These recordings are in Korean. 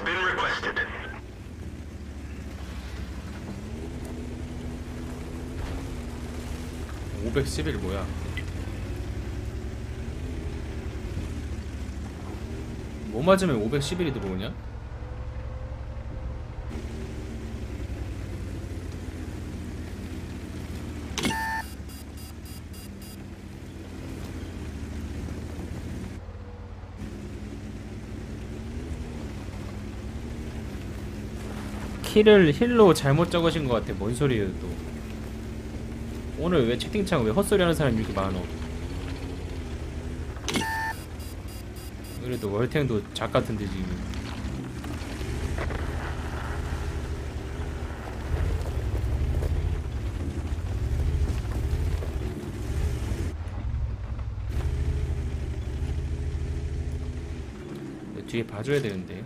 been requested. 511 뭐야? 뭐 맞으면 511이 들어오냐? 키를 힐로 잘못 적으신 것 같아. 뭔 소리예요 또. 오늘 왜 채팅창 왜 헛소리 하는 사람이 이렇게 많어. 그래도 월탱도 작 같은데 지금. 뒤에 봐줘야 되는데.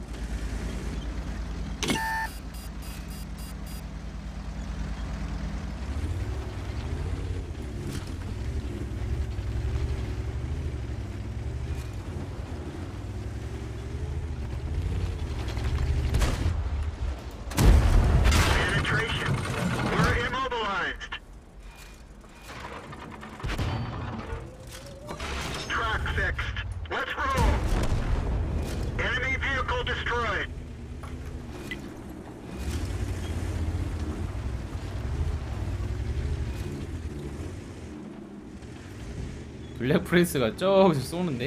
블랙 프린스가 저기서 쏘는데?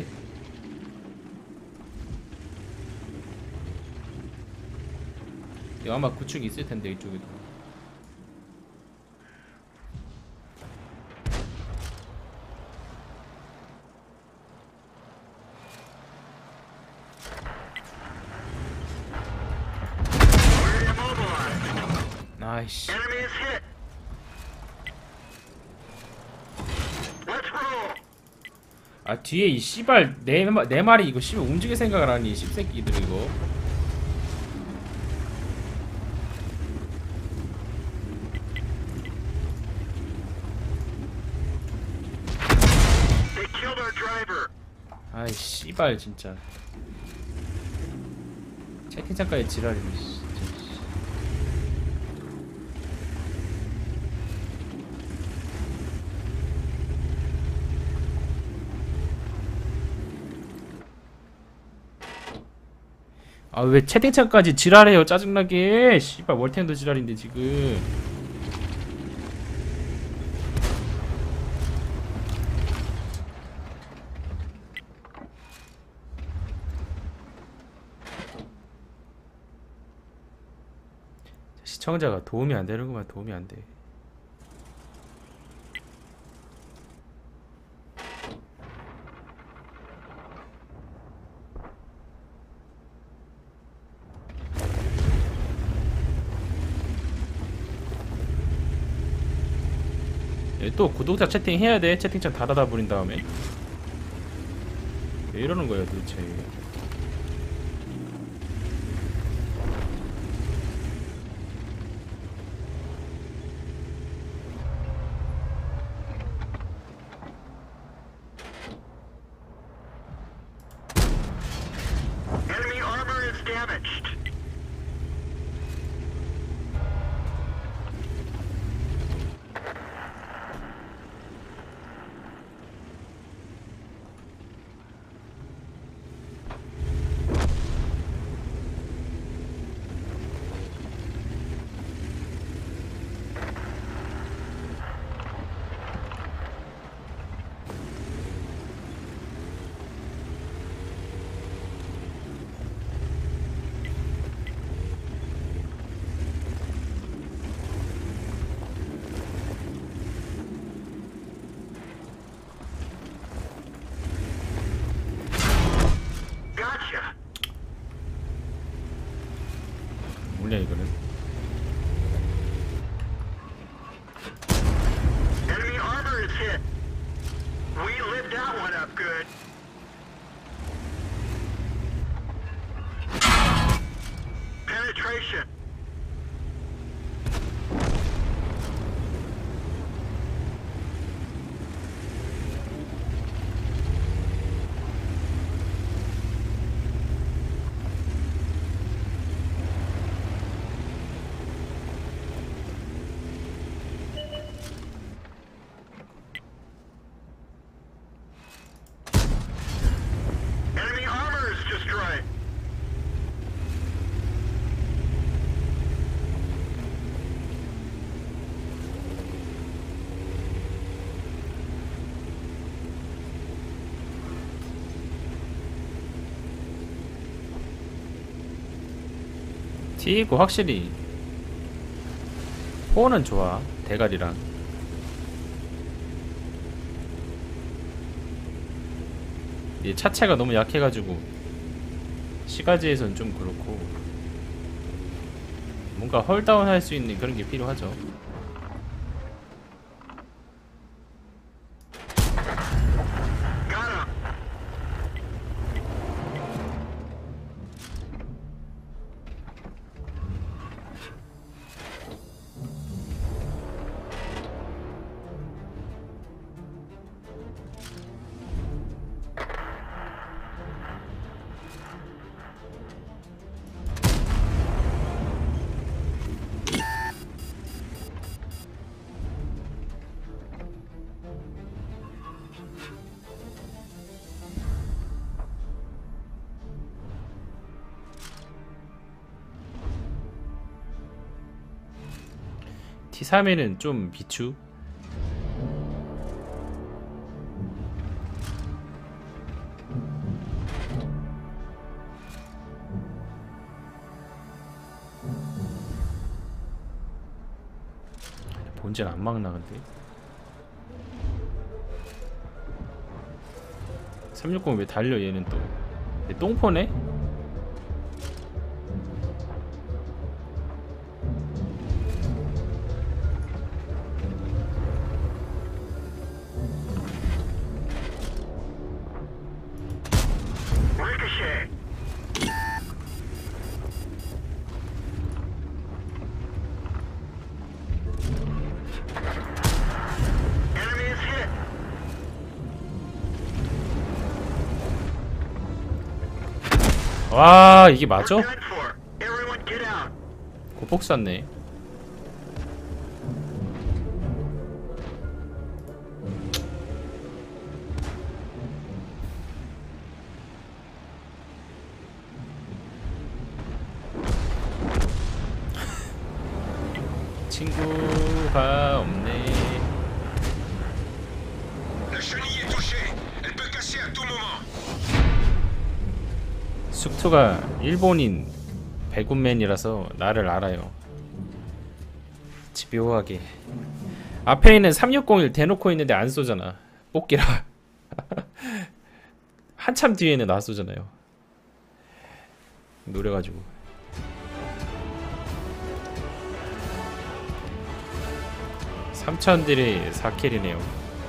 이거 아마 구축이 있을 텐데 이쪽에도. 아이씨. 아 뒤에 이 씨발 네 마리 이거 씨발 움직일 생각을 하니 이 씹새끼들 이거. 아이 씨발 진짜 채팅창까지 지랄이네 진짜. 아 왜 채팅창까지 지랄해요 짜증나게. 씨발 월탱도 지랄인데 지금. 시청자가 도움이 안 되는구만. 도움이 안 돼. 또 구독자 채팅 해야 돼. 채팅창 다 닫아 버린 다음에. 왜 이러는 거예요 도대체. Enemy armor is damaged. 뭐냐 이거는. Enemy armor is hit. We lit that one up good. Penetration. T9 확실히 포는 좋아. 대가리랑 이 차체가 너무 약해가지고 시가지에선 좀 그렇고 뭔가 헐다운 할 수 있는 그런 게 필요하죠. T3에는 좀 비추. 본질 안 막나 근데 360 왜 달려 얘는 또 얘 똥포네? 와 이게 맞아? 고폭 쐈네. 친구가 없네. 숙투가 일본인 배굿맨이라서 나를 알아요. 집요하게. 앞에 있는 3601 대놓고 있는데 안 쏘잖아. 뽑기라. 한참 뒤에는 나 쏘잖아요. 노려가지고. 삼천들이 4킬이네요.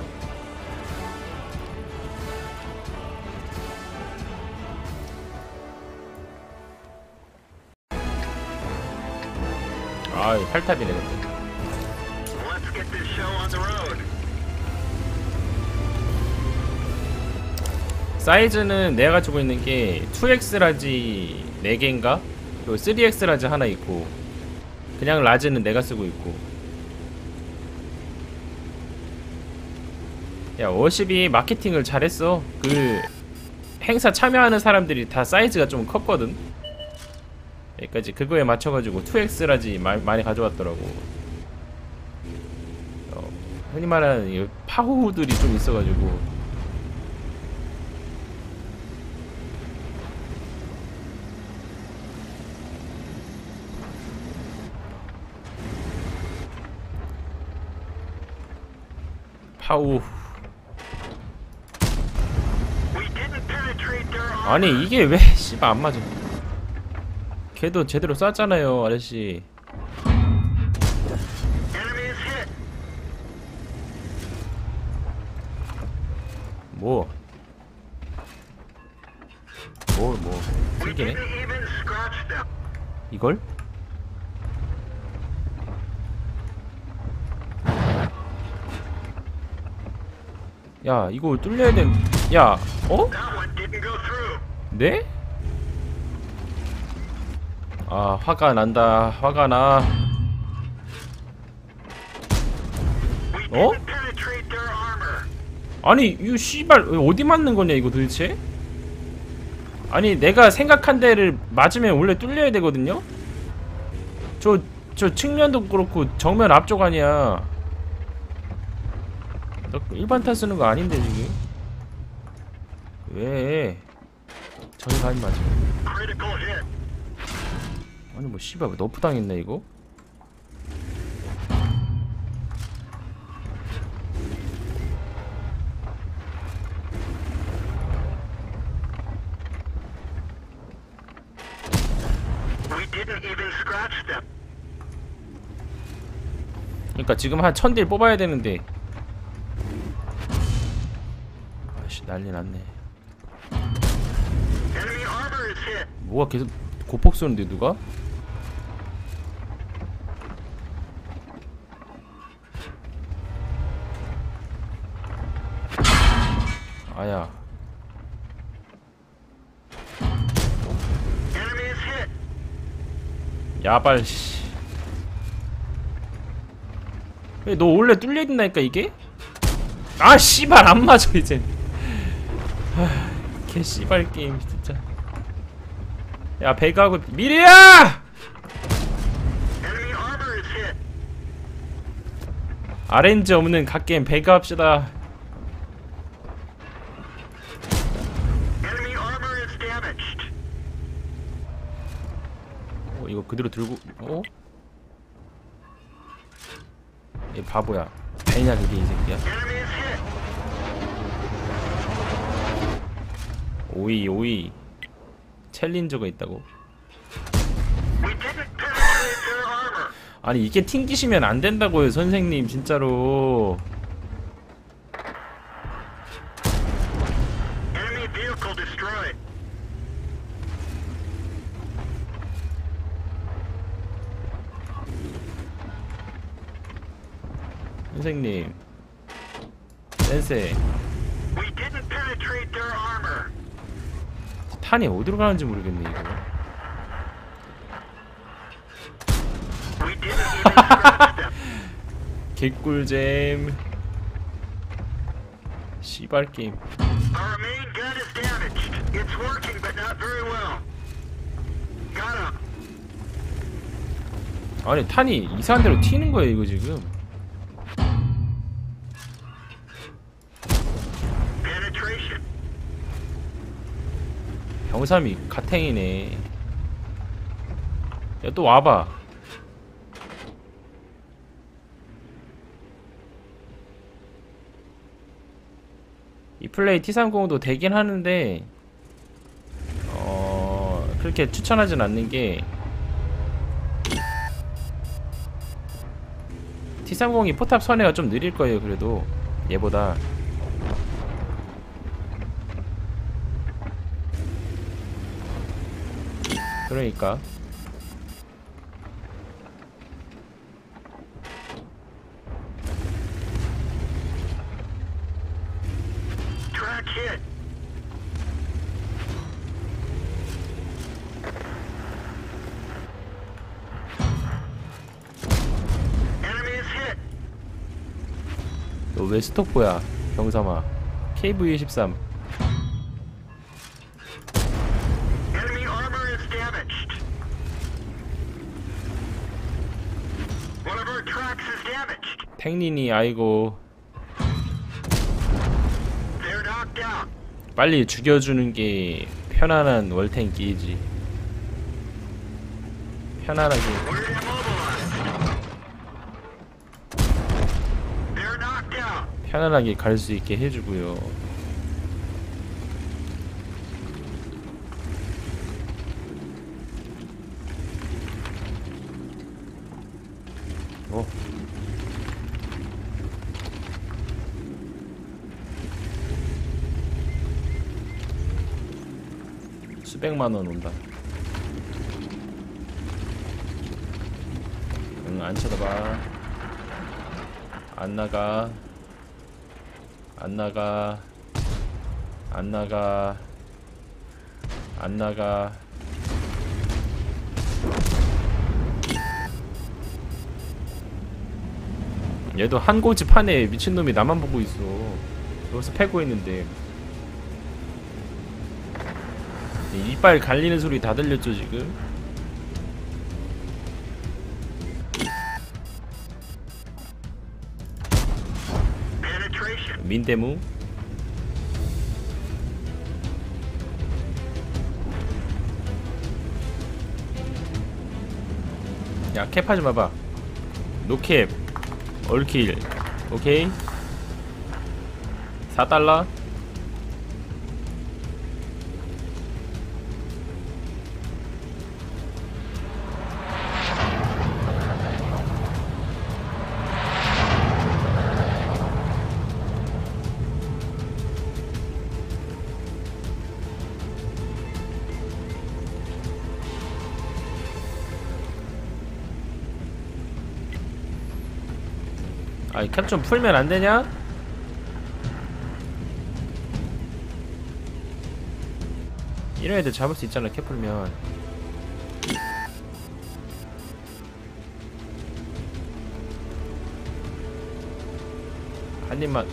아, 8탑이네 근데. 사이즈는 내가 가지고 있는 게 2X 라지 4개인가? 그리고 3X 라지 하나 있고 그냥 라지는 내가 쓰고 있고. 야, 워십이 마케팅을 잘했어. 그 행사 참여하는 사람들이 다 사이즈가 좀 컸거든. 여기까지 그거에 맞춰가지고 2X 라지 많이 가져왔더라고. 흔히 말하는 파호들이 좀 있어가지고. 파우. 아니 이게 왜 씨발 안 맞아. 걔도 제대로 쐈잖아요 아저씨. 뭐 틀기네 이걸? 야 이거 뚫려야 된. 야 어? 네? 아 화가 난다. 화가 나. 어? 아니 이거 씨발 어디 맞는 거냐 이거 도대체? 아니 내가 생각한 데를 맞으면 원래 뚫려야 되거든요? 저 측면도 그렇고 정면 앞쪽 아니야. 너 일반 탄 쓰는 거 아닌데 지금? 왜? 저기 가지 마지. 아니 뭐 씨발 너프 당했네 이거. We didn't even scratch them. 그러니까 지금 한 1000딜 뽑아야 되는데. 아씨 난리 났네. Enemy armor is hit. 뭐가 계속 고폭 쏘는데 누가? 아야. Enemy is hit. 야발 씨. 왜 너 원래 뚫려 있나니까 이게? 아 씨발 안 맞아 이제. 개 씨발 게임 진짜. 야 배가고 미리야! Enemy armor is hit. RNG 없는 갓게임 배가 합시다. Enemy armor is damaged. 이거 그대로 들고. 얘 바보야. 아니냐 그게 이 새끼야. Enemy is hit. 오이 챌린저가 있다고. We didn't penetrate their armor. 아니 이게 튕기시면 안 된다고요 선생님 진짜로. Enemy vehicle destroyed. 선생님 센세 We didn't penetrate their armor. 탄이 어디로 가는지 모르겠네 이거. We didn't even scratch them. 개꿀잼. 씨발 게임. Our main gun is damaged. It's working, but not very well. Got him. 아니 탄이 이상한 대로 튀는 거예요 이거 지금. Penetration. 병삼이 가탱이네. 야 또 와봐. 이 플레이 T30도 되긴 하는데 그렇게 추천하진 않는 게 T30이 포탑 선회가 좀 느릴 거예요 그래도 얘보다. 그러니까 Track hit. Enemy is hit. 너 왜 스토커야 병삼아. KV-13 Enemy armor is damaged. One of our tracks is damaged. 탱린이 아이고 They're knocked out. 빨리 죽여주는 게 편안한 월탱끼이지. 편안하게. We're immobilized. They're knocked out. 편안하게 갈 수 있게 해주고요. 수백만원 온다. 응, 안 쳐다봐. 안 나가. 안 나가. 안 나가. 안 나가. 얘도 한 고집 하네. 미친놈이 나만 보고 있어. 여기서 패고 있는데. 이빨 갈리는 소리 다 들렸죠 지금? Penetration. 민대무. 야 캡하지 마봐. 노캡 올킬. 오케이 4달러. 아이 캡 좀 풀면 안 되냐? 이런 애들 잡을 수 있잖아 캡 풀면. 한 입만.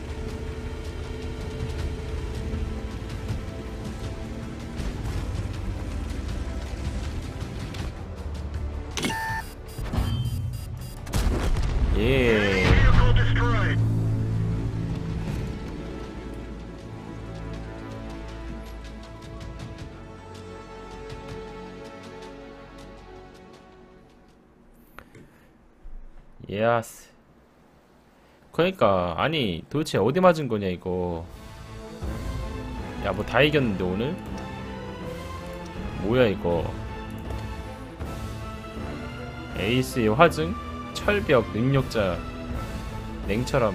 예. Vehicle destroyed. 예스. 그러니까 아니 도대체 어디 맞은 거냐 이거. 야 뭐 다 이겼는데 오늘? 뭐야 이거. 에이스의 화증, 철벽, 능력자, 냉철함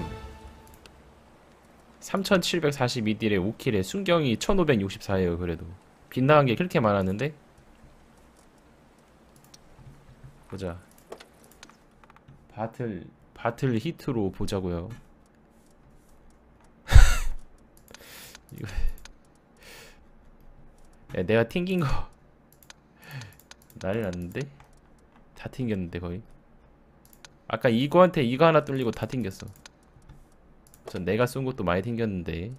3742딜에 5킬에 순경이 1564에요. 그래도 빗나간 게 그렇게 많았는데? 보자. 바틀 히트로 보자고요. 이거 야, 내가 튕긴 거 난리 났는데? 다 튕겼는데 거의. 아까 이거한테 이거 하나 뚫리고 다 튕겼어. 전 내가 쏜 것도 많이 튕겼는데.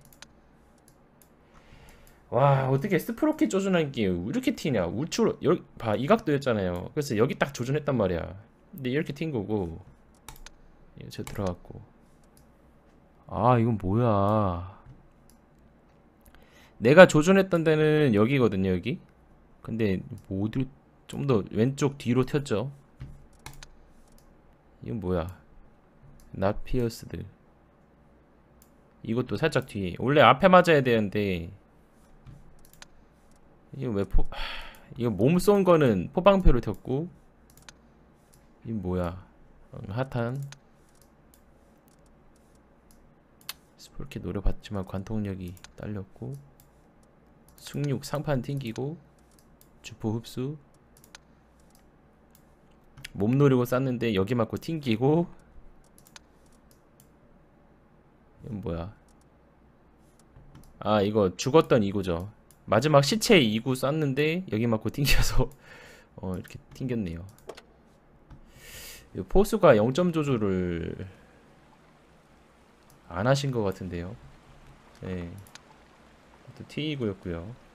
와 어떻게 스프로켓 조준한 게 이렇게 튀냐. 우측으로 여기 봐 이 각도였잖아요. 그래서 여기 딱 조준했단 말이야. 근데 이렇게 튄 거고 이거 저 들어갔고. 아 이건 뭐야. 내가 조준했던 데는 여기거든요 여기. 근데 뭐 어디로 좀 더 왼쪽 뒤로 튀었죠. 이건 뭐야. not pierced. 이것도 살짝 뒤에. 원래 앞에 맞아야 되는데 이거 왜 이거 몸 쏜 거는 포방패로 튀었고. 이건 뭐야. 핫한 스포르키 노려봤지만 관통력이 딸렸고. 숙육 상판 튕기고. 주포 흡수. 몸 노리고 쐈는데 여기 맞고 튕기고. 이건 뭐야. 아 이거 죽었던 이구죠. 마지막 시체 이구 쐈는데 여기 맞고 튕겨서 이렇게 튕겼네요. 포수가 0점 조절을 안 하신 것 같은데요. 네. 또 T이구였고요.